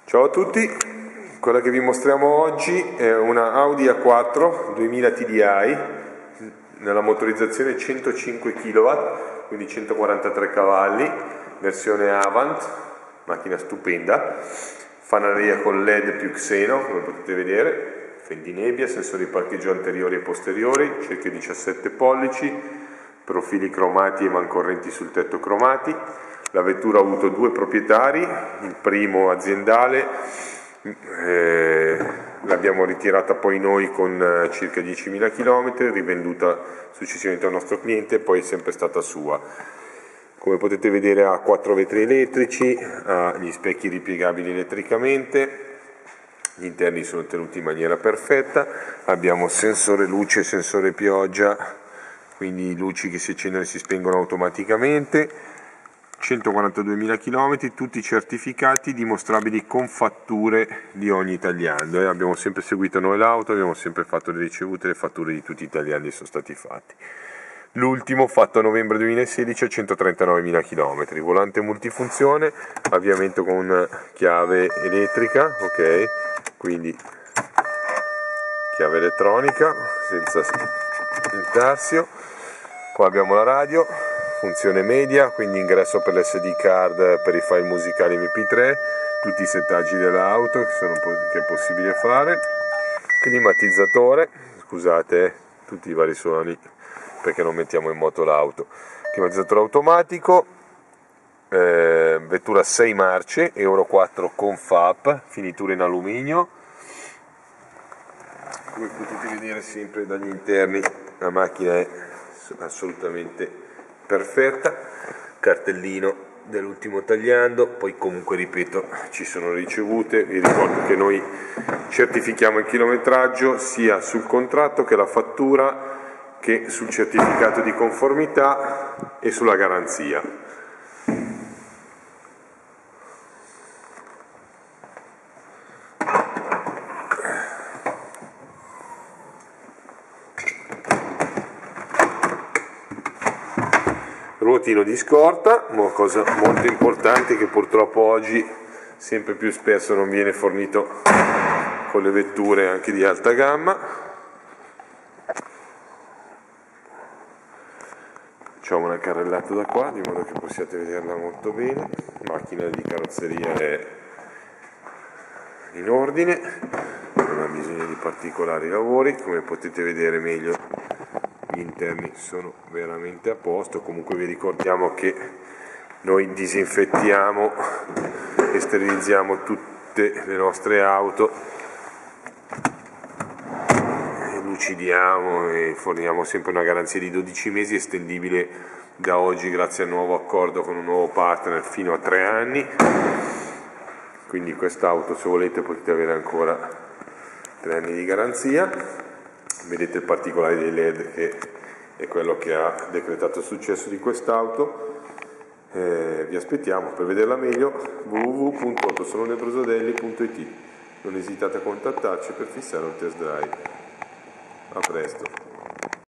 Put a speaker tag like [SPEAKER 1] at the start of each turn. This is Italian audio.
[SPEAKER 1] Ciao a tutti, quella che vi mostriamo oggi è una Audi A4 2000 TDI nella motorizzazione 105 kW, quindi 143 cavalli, versione Avant, macchina stupenda, fanaleria con LED più xeno, come potete vedere, fendinebbia, sensori di parcheggio anteriori e posteriori, cerchio 17 pollici, profili cromati e mancorrenti sul tetto cromati. La vettura ha avuto due proprietari, il primo aziendale, l'abbiamo ritirata poi noi con circa 10.000 km, rivenduta successivamente al nostro cliente e poi è sempre stata sua. Come potete vedere ha 4 vetri elettrici, ha gli specchi ripiegabili elettricamente, gli interni sono tenuti in maniera perfetta, abbiamo sensore luce, sensore pioggia, quindi luci che si accendono e si spengono automaticamente. 142.000 km, tutti certificati, dimostrabili con fatture di ogni italiano. Abbiamo sempre seguito noi l'auto, abbiamo sempre fatto le ricevute, le fatture di tutti gli italiani sono stati fatti. L'ultimo fatto a novembre 2016 a 139.000 km, volante multifunzione, avviamento con chiave elettrica, ok, quindi chiave elettronica senza intarsio. Poi abbiamo la radio, funzione media, quindi ingresso per l'SD card per i file musicali MP3, tutti i settaggi dell'auto che è possibile fare, climatizzatore, scusate tutti i vari suoni perché non mettiamo in moto l'auto, climatizzatore automatico, vettura 6 marce, Euro 4 con FAP, finitura in alluminio. Come potete vedere sempre dagli interni la macchina è assolutamente perfetta, cartellino dell'ultimo tagliando, poi comunque ripeto ci sono ricevute, vi ricordo che noi certifichiamo il chilometraggio sia sul contratto che la fattura che sul certificato di conformità e sulla garanzia. Ruotino di scorta, una cosa molto importante che purtroppo oggi sempre più spesso non viene fornito con le vetture anche di alta gamma. Facciamo una carrellata da qua di modo che possiate vederla molto bene. La macchina di carrozzeria è in ordine, non ha bisogno di particolari lavori, come potete vedere meglio gli interni sono veramente a posto. Comunque vi ricordiamo che noi disinfettiamo e sterilizziamo tutte le nostre auto, lucidiamo e forniamo sempre una garanzia di 12 mesi estendibile da oggi grazie al nuovo accordo con un nuovo partner fino a 3 anni. Quindi quest'auto, se volete, potete avere ancora 3 anni di garanzia. Vedete il particolare dei LED che è quello che ha decretato il successo di quest'auto. Vi aspettiamo per vederla meglio, www.autosaloneprosodelli.it. Non esitate a contattarci per fissare un test drive. A presto.